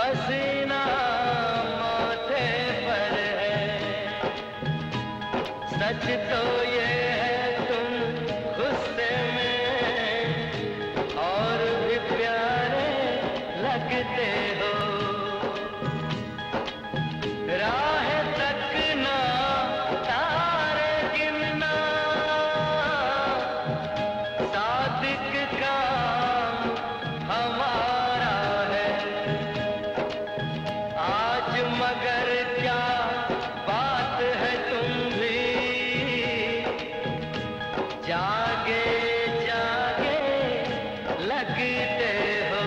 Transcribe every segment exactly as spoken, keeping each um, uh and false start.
पसीना माथे पर है। सच तो ये है तुम गुस्से में और भी प्यारे लगते हो। राह तकना तारे गिनना सादिक काम हमारा है। आज मगर क्या बात है तुम भी जागे जागे लगते हो।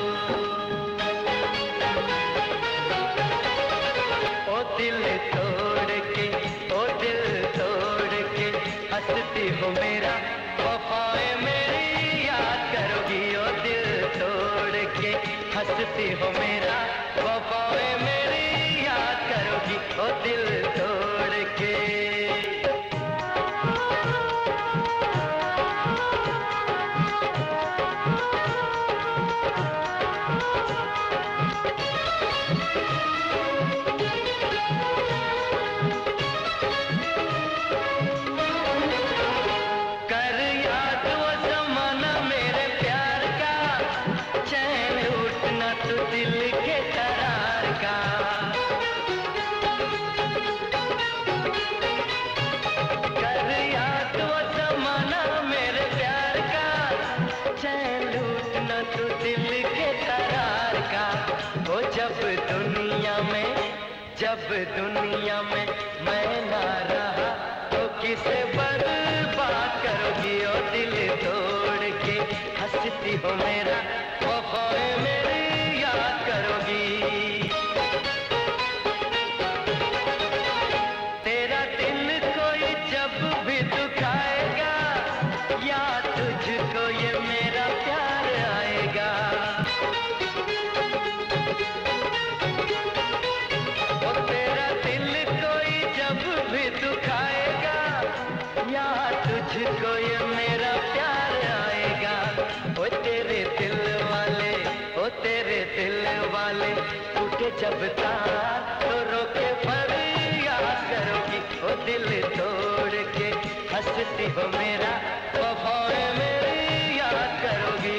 ओ दिल तोड़ के ओ दिल तोड़ के हंसती हो मेरा वफाएं मेरी याद करोगी। ओ दिल तोड़ के हंसती हो मेरा वफाएं मेरी याद करोगी। ओ दिल तोड़ के कर याद वो ज़माना मेरे प्यार का, चैन उठना तो दिल के करार का। कर याद वो ज़माना मेरे प्यार का, चैन उठना तो दिल के करार का। वो जब दुनिया में जब दुनिया में मैं ना रहा तो किसे बर्बाद करोगी। ओ दिल तोड़ के हंसती हो मेरा वफाएं मेरी याद करोगी। तेरा दिल कोई जब भी दुखाएगा याद तुझको ये मेरा प्यार आएगा। ओ तेरा दिल कोई जब भी दुखाएगा याद तुझको ये मेरा प्यार आएगा। ओ तेरे दिल वाले ओ तेरे दिल वाले टूटे जब तार तो रोके फरियाद करोगी। ओ दिल तोड़ के हंसती हो मेरा वफाएं मेरी याद करोगी।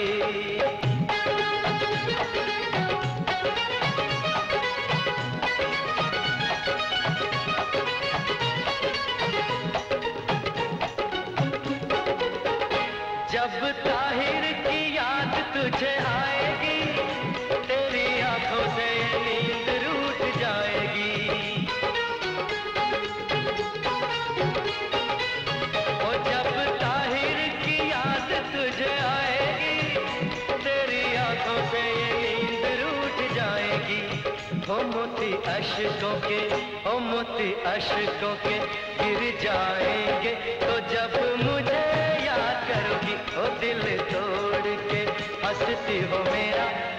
जब ताहिर की याद तुझे आएगी तेरी आंखों से नींद रूठ जाएगी। और जब ताहिर की याद तुझे आएगी तेरी आंखों से नींद रूठ जाएगी। हो मोती अश्कों के हो मोती अश्कों के गिर जाएंगे तो जब मुझे याद करोगी। ओ दिल तोड़ के हंसती हो मेरा